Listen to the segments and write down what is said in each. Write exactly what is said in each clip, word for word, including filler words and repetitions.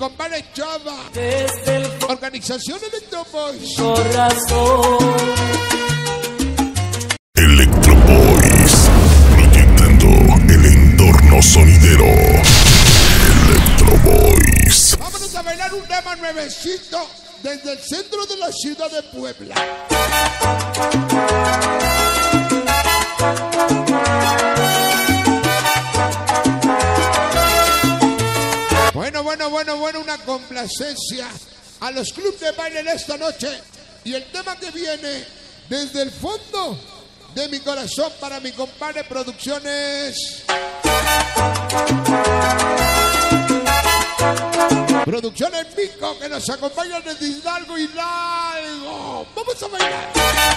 compadre Chava. Desde el Organización Electro Boys. corazón. Electro Boys, proyectando el entorno sonidero. Electro Boys. Vámonos a bailar un tema nuevecito desde el centro de la ciudad de Puebla. Bueno, bueno, bueno, bueno, una complacencia a los clubes de baile de esta noche. Y el tema que viene desde el fondo de mi corazón para mi compadre Producciones. Producciones Mico, que nos acompañan desde Hidalgo, Hidalgo. Vamos a bailar.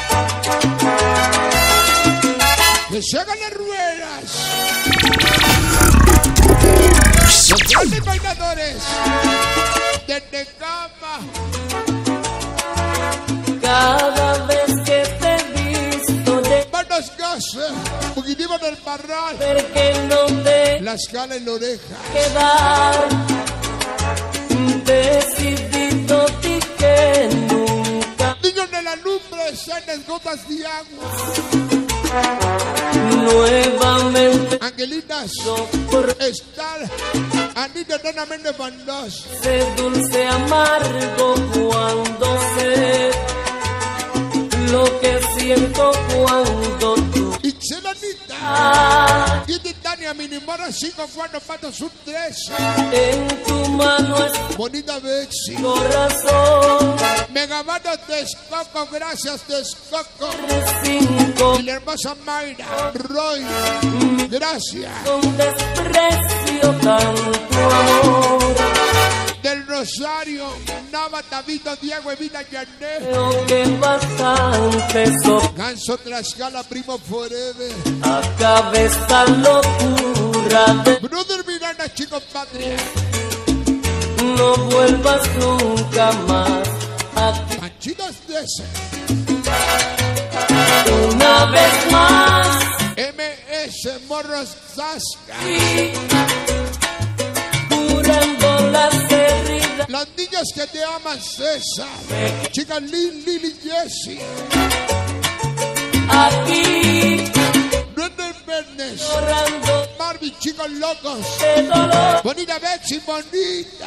Que se hagan las ruedas. Los grandes bailadores de Tecama. Cada vez que te he visto de Manos Gasa, Fugitivo del Parral. ver que no te La escala en la oreja. quedar, decidido ti que nunca Niños de la lumbre, seres gotas de agua. nuevamente Angelitas, por estar Anita eternamente bandos. ese dulce amargo cuando sé lo que siento cuando tú Ixelanita. ah, Y Titania, Minimora, cinco, cuatro, patos, un tres. en tu mano es Bonita Bexi. corazón Megabato Texcoco, gracias Texcoco. cinco Y la hermosa Mayra, Roy, gracias. con desprecio tanto amor. Del Rosario, Nava, Tabito, Diego, Evita, Yané. Creo que bastante so Ganso, Tlaxcala, Primo Forever. acabe esta locura de Brother Miranda, chico patria. no vuelvas nunca más aquí. Panchitos de ese. Una vez más M S Morros Zasca. curando las heridas Las niñas que te aman, César. Chicas Lil, Lili, Jessie. aquí Brother Bernes. llorando Barbie, chicos locos. de dolor. Bonita Betsy, bonita.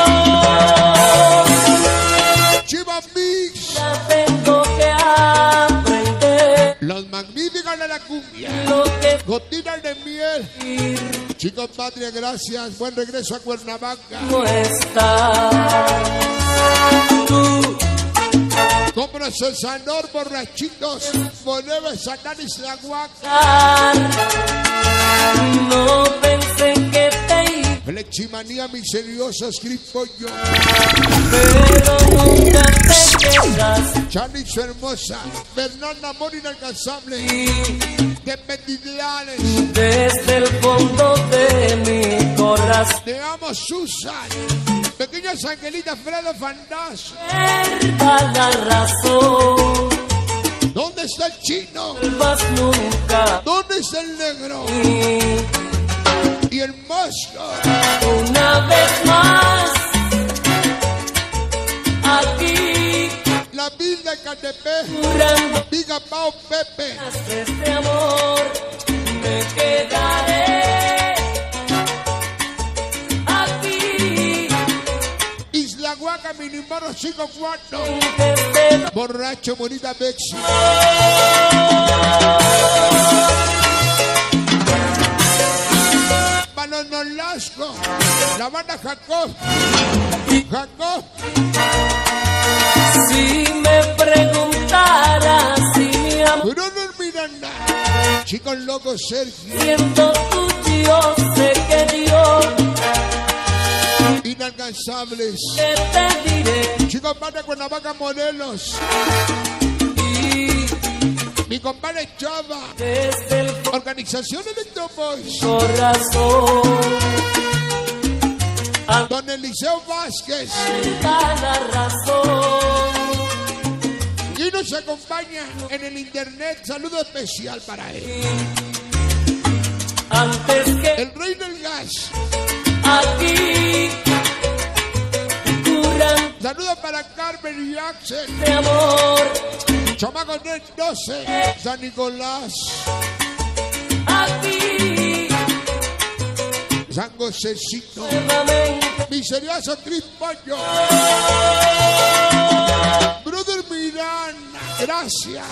Chiva Mix. Ya tengo que aprender Los magníficos de la cumbia. lo que Gotitas de miel. ir Chicos patria, gracias. Buen regreso a Cuernavaca. no está. Tú Compro Cesanor, borrachitos. Moneva, Satanis, la Huaca. dar, no pensé que te iba, Fleximanía misteriosa, Scripollo. pero nunca te quedas. Charlie, su hermosa. Fernanda, amor inalcanzable. De Petitlales. Desde el fondo de mi corazón, Te amo, Susan. Pequeñas angelitas, Fredo Fandas. pierda la razón. ¿Dónde está el chino? Vuelvas nunca ¿Dónde está el negro? y Y el mosco. una vez más aquí La vil de Catepec. curando Viga Pao Pepe. este amor. Me quedaré aquí Isla Huaca, Minimoro cinco cuatro. desde Borracho, bonita Bexi. Balonolasco. La banda Jacob. Jacob. si me preguntaras si mi amor Bruno Miranda. Chicos locos, Sergio. siento tuyo, sé que Dios Inalcanzables. que te diré Chicos, van de Cuernavaca, Morelos. y Mi compadre Chava. desde el Organización Electro Boys. corazón Don Eliseo Vázquez. da la razón. Y nos acompaña en el internet. Saludo especial para él. Antes que El rey del gas. aquí Saludos para Carmen y Axel. de amor. Chamaco del doce, San Nicolás. A ti, San Josecito. nuevamente. Misterioso Cris Pollo. Brother Miranda, gracias.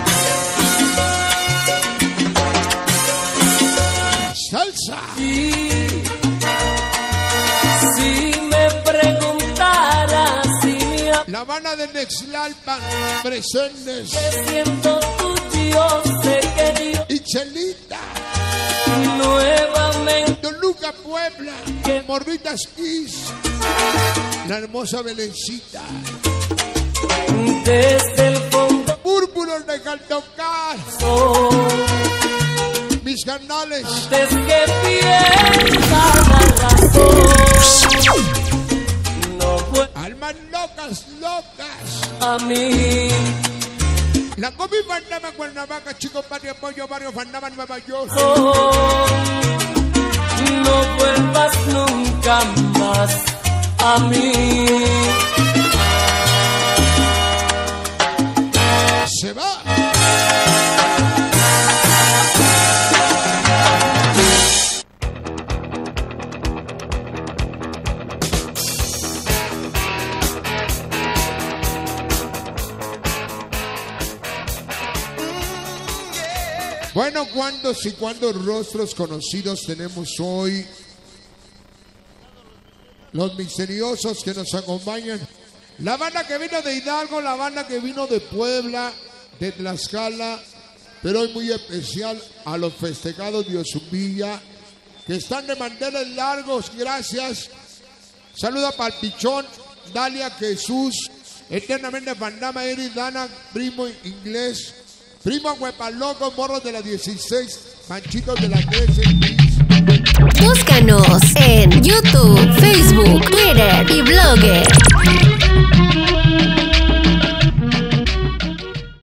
Salsa. Sí. Si me preguntaras si me La banda de Nexlalpan, presentes. siento tuyo, sé que yo Y Chelita, nuevamente Don Luca Puebla, Morritas Kiss, la hermosa Belencita, desde el fondo Púrpuros de Caltocar, soy. mis canales, Desde que pierda la razón, no fue almas locas, locas. a mí. La Comi Fandama, Cuernavaca, Chico Patio Pollo, Barrio Fandama, Nueva York. No vuelvas nunca más a mí. Se va. Bueno, ¿cuántos y cuántos rostros conocidos tenemos hoy? Los misteriosos que nos acompañan. La banda que vino de Hidalgo, la banda que vino de Puebla, de Tlaxcala, pero hoy muy especial a los festejados de Osumbilla, que están de manteles largos, gracias. Saluda para el Pichón, Dalia, Jesús, eternamente Fandama, Eri, Dana, Primo Inglés, Primo Huepaloco, Morros de la dieciséis, Manchitos de la trece. Búscanos en YouTube, Facebook, Twitter y Blogger.